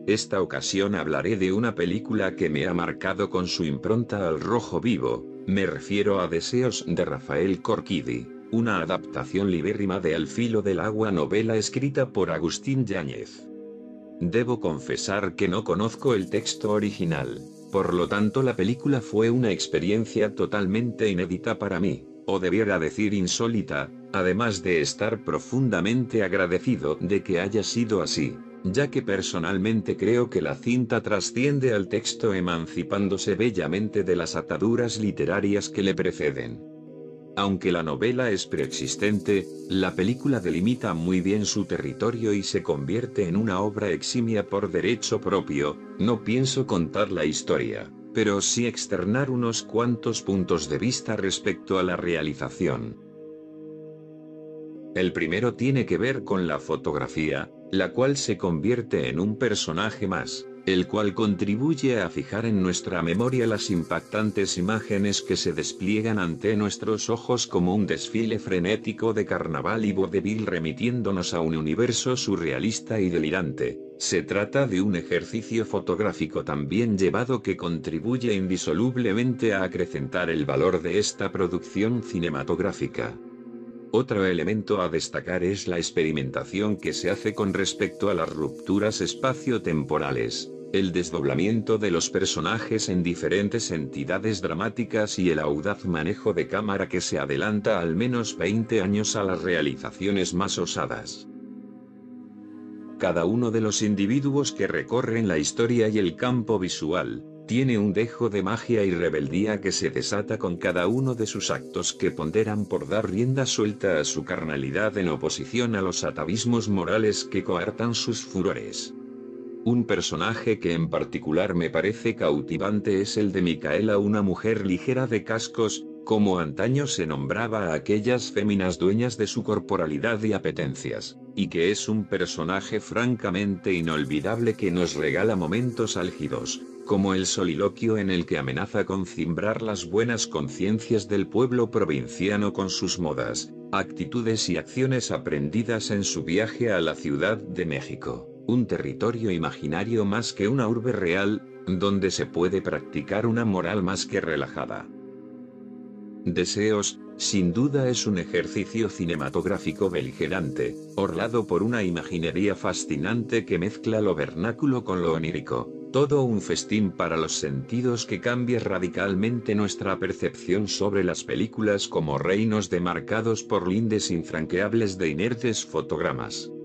Esta ocasión hablaré de una película que me ha marcado con su impronta al rojo vivo, me refiero a Deseos de Rafael Corquidi, una adaptación libérrima de Al filo del agua, novela escrita por Agustín Yáñez. Debo confesar que no conozco el texto original, por lo tanto la película fue una experiencia totalmente inédita para mí, o debiera decir insólita, además de estar profundamente agradecido de que haya sido así, ya que personalmente creo que la cinta trasciende al texto emancipándose bellamente de las ataduras literarias que le preceden. Aunque la novela es preexistente, la película delimita muy bien su territorio y se convierte en una obra eximia por derecho propio. No pienso contar la historia, pero sí externar unos cuantos puntos de vista respecto a la realización. El primero tiene que ver con la fotografía, la cual se convierte en un personaje más, el cual contribuye a fijar en nuestra memoria las impactantes imágenes que se despliegan ante nuestros ojos como un desfile frenético de carnaval y vodevil, remitiéndonos a un universo surrealista y delirante. Se trata de un ejercicio fotográfico tan bien llevado que contribuye indisolublemente a acrecentar el valor de esta producción cinematográfica. Otro elemento a destacar es la experimentación que se hace con respecto a las rupturas espacio-temporales, el desdoblamiento de los personajes en diferentes entidades dramáticas y el audaz manejo de cámara que se adelanta al menos 20 años a las realizaciones más osadas. Cada uno de los individuos que recorren la historia y el campo visual, tiene un dejo de magia y rebeldía que se desata con cada uno de sus actos, que ponderan por dar rienda suelta a su carnalidad en oposición a los atavismos morales que coartan sus furores. Un personaje que en particular me parece cautivante es el de Micaela, una mujer ligera de cascos, como antaño se nombraba a aquellas féminas dueñas de su corporalidad y apetencias, y que es un personaje francamente inolvidable que nos regala momentos álgidos, como el soliloquio en el que amenaza con cimbrar las buenas conciencias del pueblo provinciano con sus modas, actitudes y acciones aprendidas en su viaje a la Ciudad de México, un territorio imaginario más que una urbe real, donde se puede practicar una moral más que relajada. Deseos, sin duda, es un ejercicio cinematográfico beligerante, orlado por una imaginería fascinante que mezcla lo vernáculo con lo onírico, todo un festín para los sentidos que cambia radicalmente nuestra percepción sobre las películas como reinos demarcados por lindes infranqueables de inertes fotogramas.